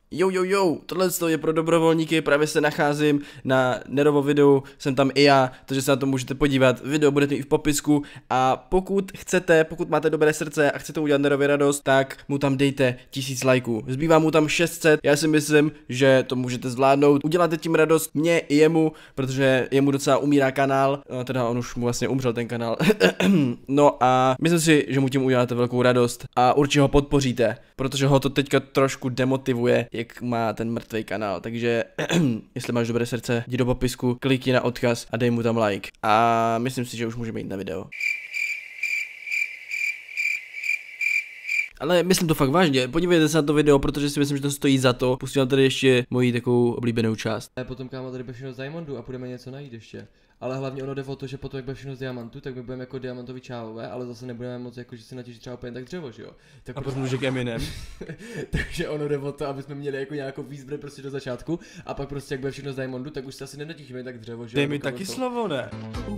Jo, tohle je pro dobrovolníky, právě se nacházím na Nerovo videu, jsem tam i já, takže se na to můžete podívat, video budete i v popisku a pokud chcete, pokud máte dobré srdce a chcete udělat Nerovi radost, tak mu tam dejte 1000 lajků, zbývá mu tam 600, já si myslím, že to můžete zvládnout, uděláte tím radost mě i jemu, protože jemu docela umírá kanál, teda on už mu vlastně umřel ten kanál, no a myslím si, že mu tím uděláte velkou radost a určitě ho podpoříte, protože ho to teďka trošku demotivuje, jak má ten mrtvý kanál, takže jestli máš dobré srdce, jdi do popisku, klikni na odkaz a dej mu tam like. A myslím si, že už můžeme jít na video. Ale myslím to fakt vážně, podívejte se na to video, protože si myslím, že to stojí za to. Pustím tady ještě moji takovou oblíbenou část. A potom kámo tady bude všechno z diamondu a půjdeme něco najít ještě. Ale hlavně ono jde o to, že potom jak bude všechno z diamantu, tak my budeme jako diamantoví čávové, ale zase nebudeme moc jako, že si natěžit třeba úplně tak dřevo, že jo. Tak a potom může k Eminem. Takže ono jde o to, aby jsme měli jako nějakou výzbroj prostě do začátku a pak prostě jak bude všechno z diamondu, tak už se asi nenatěžíme tak dřevo, že jo. Dej mi taky slovo, ne?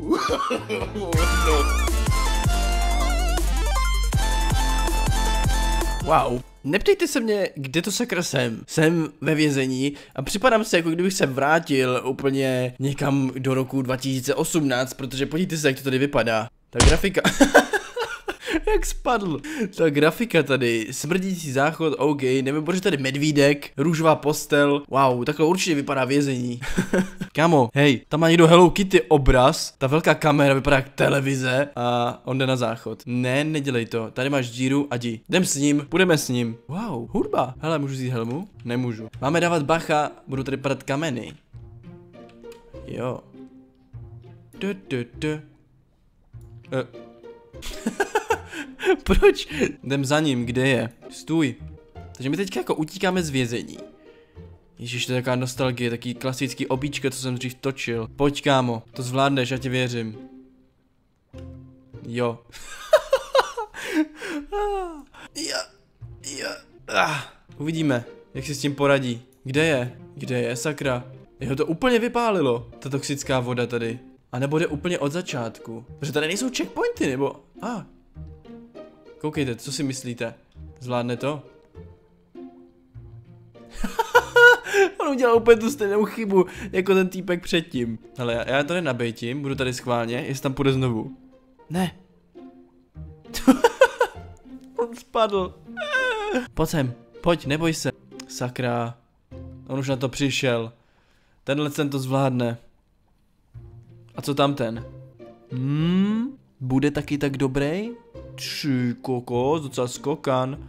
Wow. Neptejte se mě, kde to sakra jsem. Jsem ve vězení a připadám se, jako kdybych se vrátil úplně někam do roku 2018, protože podívejte se, jak to tady vypadá. Ta grafika... Jak spadl. Ta grafika tady, smrdící záchod, OK, nevím, proč tady medvídek, růžová postel, wow, takhle určitě vypadá vězení. Kámo, hej, tam má někdo Hello Kitty obraz, ta velká kamera vypadá jak televize a on jde na záchod. Ne, nedělej to, tady máš díru a jdi. Jdem s ním, půjdeme s ním. Wow, hudba. Hele, můžu vzít helmu? Nemůžu. Máme dávat bacha, budou tady padat kameny. Jo. Proč? Jdem za ním, kde je? Stůj. Takže my teďka jako utíkáme z vězení. Ježiš, to je taková nostalgie, taký klasický obíčka, co jsem dřív točil. Pojď kámo, to zvládneš, já ti věřím. Jo. Uvidíme, jak si s tím poradí. Kde je? Kde je, sakra? Jeho to úplně vypálilo, ta toxická voda tady. A nebo jde úplně od začátku. Protože tady nejsou checkpointy, nebo... Koukejte, co si myslíte? Zvládne to? On udělal úplně tu stejnou chybu, jako ten týpek předtím. Ale já to nenabejtím, budu tady schválně, jestli tam půjde znovu. Ne. On spadl. Pojď sem, pojď, neboj se. Sakra. On už na to přišel. Tenhle ten to zvládne. A co tam ten? Bude taky tak dobrý? Tři kokos, docela skokan.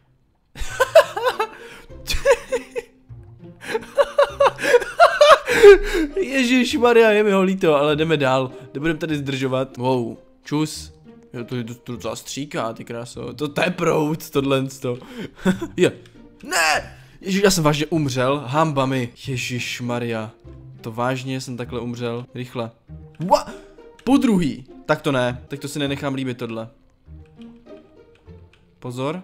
Ježišmarja, je mi ho líto, ale jdeme dál. Nebudeme tady zdržovat. Wow, čus. To docela stříká, ty kráso. To je proud, tohle. Je. Ne! Ježiš, já jsem vážně umřel. Hamba mi. Ježišmarja. To vážně jsem takhle umřel. Rychle. Podruhý. Tak to ne. Tak to si nenechám líbit tohle. Pozor.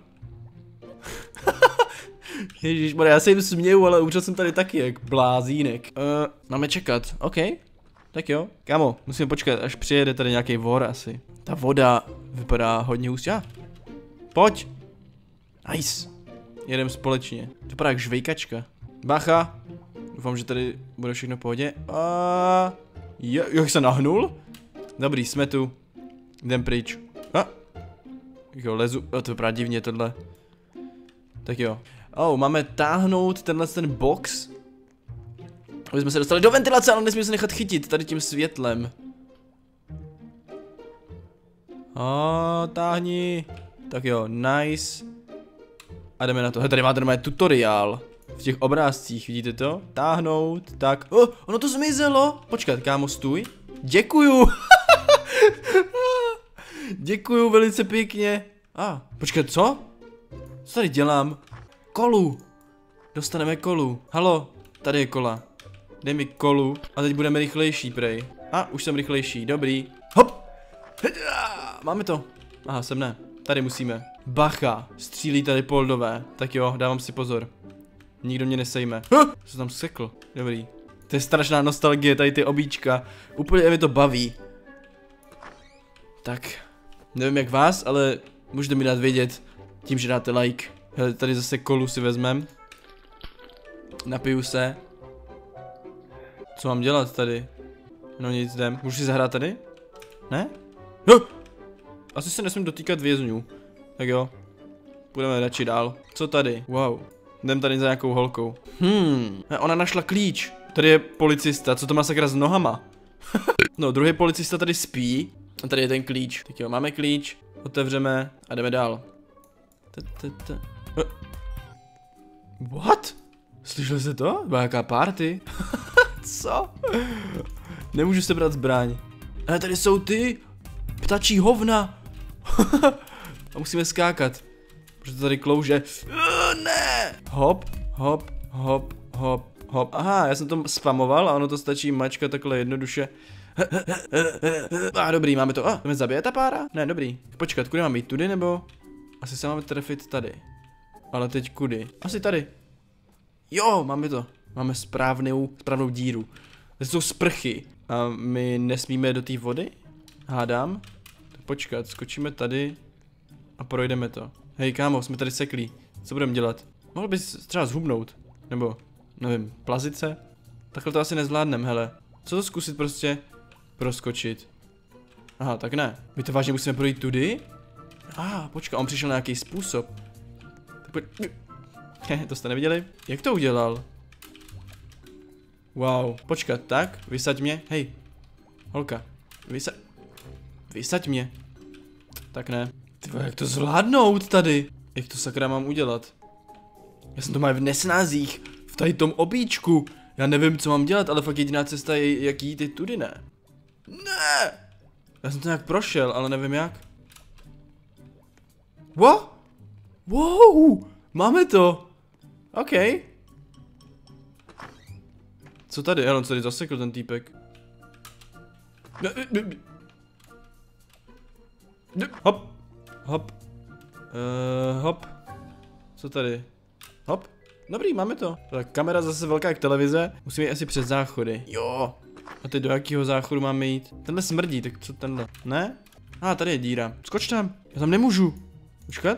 Ježišmarja, já se jim směju, ale umřel jsem tady taky jak blázínek. Máme čekat. OK. Tak jo. Kámo, musíme počkat, až přijede tady nějaký vor asi. Ta voda vypadá hodně hustě. Pojď. Nice. Jedem společně. To vypadá jak žvejkačka. Bacha. Doufám, že tady bude všechno v pohodě. Jak se nahnul? Dobrý, jsme tu. Jdem pryč. Jo, lezu. To vypadá divně tohle. Tak jo. Máme táhnout tenhle ten box. Aby jsme se dostali do ventilace, ale nesmíme se nechat chytit tady tím světlem. Táhni. Tak jo, nice. A jdeme na to. Tady máte normálně tutoriál. V těch obrázcích, vidíte to? Táhnout, tak. Ono to zmizelo. Počkat, kámo, stůj. Děkuju. Děkuju velice pěkně. Počkat, co? Co tady dělám? Kolu. Dostaneme kolu. Halo, tady je kola. Dej mi kolu. A teď budeme rychlejší, prej. Už jsem rychlejší, dobrý. Hop. Máme to. Sem ne. Tady musíme. Bacha, střílí tady poldové. Tak jo, dávám si pozor. Nikdo mě nesejme. Co tam sekl? Dobrý. To je strašná nostalgie, tady ty obíčka. Úplně mi to baví. Tak, nevím jak vás, ale můžete mi dát vědět tím, že dáte like. Hele, tady zase kolu si vezmem. Napiju se. Co mám dělat tady? No nic, jdem. Můžu si zahrát tady? Ne? No! Asi se nesmím dotýkat vězňů. Tak jo. Půjdeme radši dál. Co tady? Wow. Jdem tady za nějakou holkou. Ona našla klíč. Tady je policista. Co to má sakra s nohama? No, druhý policista tady spí. A tady je ten klíč. Tak jo, máme klíč. Otevřeme a jdeme dál. What? Slyšeli jste to? Byla jaká party? Co? Nemůžu se brát zbraň. Ale tady jsou ty ptačí hovna. A musíme skákat. Protože to tady klouže. Ne! Hop, hop, hop, hop, hop. Aha, já jsem to spamoval a ono to stačí mačkat takhle jednoduše. Dobrý, máme to. Jdeme zabije ta pára? Ne, dobrý. Počkat, kudy mám jít? Tudy nebo? Asi se máme trefit tady. Ale teď kudy? Asi tady. Jo, máme to. Máme správnou díru. To jsou sprchy. A my nesmíme do té vody? Hádám. Tak počkat, skočíme tady a projdeme to. Hej kámo, jsme tady seklí. Co budeme dělat? Mohl bys třeba zhubnout? Nebo, nevím, plazit se? Takhle to asi nezvládnem, hele. Co to zkusit prostě proskočit? Aha, tak ne. My to vážně musíme projít tudy? Počkej, on přišel na nějaký způsob. Tak to jste neviděli? Jak to udělal? Wow, počkat, tak, vysaď mě, hej. Holka, vysaď mě. Tak ne. Tyvo, jak to zvládnout tady? Jak to sakra mám udělat? Já jsem to mal v nesnázích, v tady tom obíčku. Já nevím, co mám dělat, ale fakt jediná cesta je, jak jít tudy, ne? Ne! Já jsem to nějak prošel, ale nevím jak. What? Wow! Máme to! OK. Co tady? On se tady zasekl ten týpek. Hop. Hop. Hop. Co tady? Hop. Dobrý, máme to. Tak kamera zase velká jak televize. Musíme jít asi přes záchody. Jo. A teď do jakého záchodu máme jít? Tenhle smrdí, tak co tenhle? Ne? Tady je díra. Skoč tam. Já tam nemůžu. Počkat.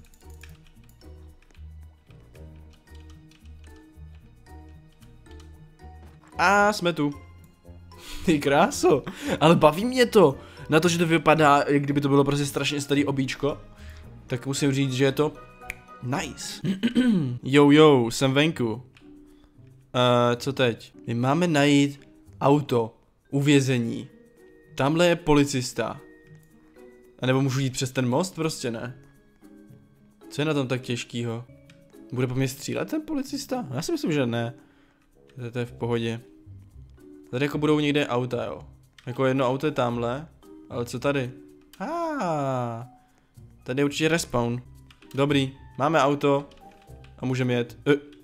Jsme tu. Ty kráso. Ale baví mě to. Na to, že to vypadá, jak kdyby to bylo prostě strašně starý obíčko. Tak musím říct, že je to nice. Jo, jsem venku. Co teď? My máme najít auto. Uvězení. Tamhle je policista. A nebo můžu jít přes ten most? Prostě ne. Co je na tom tak těžkýho? Bude po mě střílet ten policista? Já si myslím, že ne. To je v pohodě. Tady jako budou někde auta, jo. Jako jedno auto je tamhle. Ale co tady? Tady je určitě respawn. Dobrý, máme auto. A můžeme jet.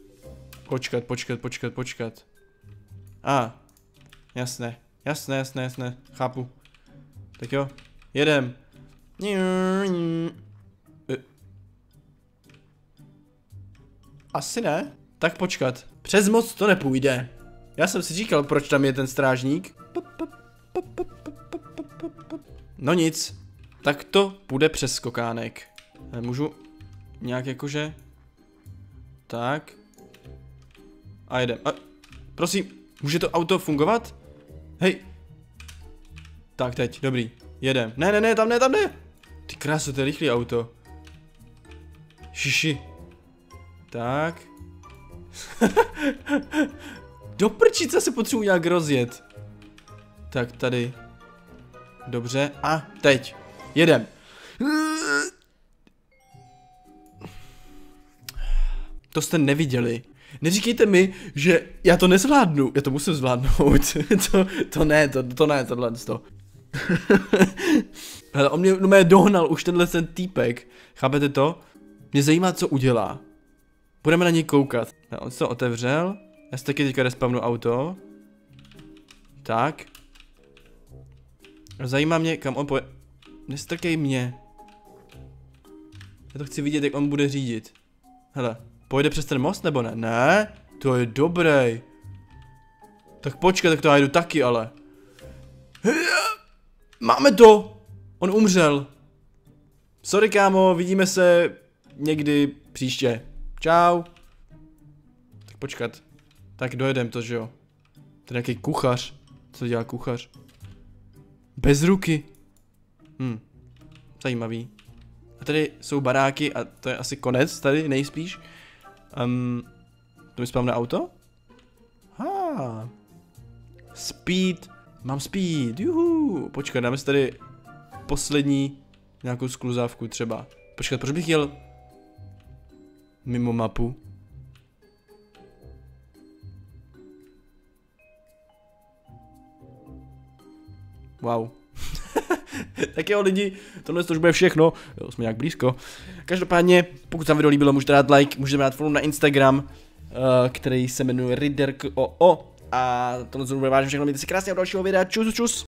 Počkat. Jasné. Chápu. Tak jo, jedem. Asi ne. Tak počkat. Přes most to nepůjde. Já jsem si říkal, proč tam je ten strážník. No nic. Tak to půjde přes skokánek. Můžu nějak jakože... Tak. A jedem. Prosím, může to auto fungovat? Hej. Tak teď, dobrý. Jedem. Ne, tam ne. Ty krásu, to je rychlý auto. Šiši. Tak. Do prčice se potřebuji nějak rozjet. Tak tady. Dobře. A teď. Jedem. To jste neviděli. Neříkejte mi, že já to nezvládnu. Já to musím zvládnout. to ne, tohle. Hele, on mě dohnal už tenhle ten týpek. Chápete to? Mě zajímá, co udělá. Budeme na něj koukat. On se to otevřel. Já si taky teďka respawnu auto. Tak. Zajímá mě, kam on pojede. Nestrkej mě. Já to chci vidět, jak on bude řídit. Hele, pojede přes ten most nebo ne? Ne, to je dobrý. Tak počkej, tak to já jdu taky, ale. Máme to! On umřel. Sorry kámo, vidíme se někdy příště. Čau. Tak počkat. Tak dojedem to, že jo. To je nějaký kuchař. Co dělá kuchař? Bez ruky. Zajímavý. A tady jsou baráky a to je asi konec tady, nejspíš. To mi spávne auto? Speed. Mám speed, juhu. Počkat, dáme si tady poslední nějakou skluzávku třeba. Počkat, proč bych jel mimo mapu? Wow. Tak jo lidi, tohle to už bude všechno, jo, jsme nějak blízko. Každopádně, pokud se vám video líbilo, můžete dát like, můžete dát follow na Instagram, který se jmenuje Riderko. A tohle to bude vážně všechno, mějte si krásně od dalšího videa, čus.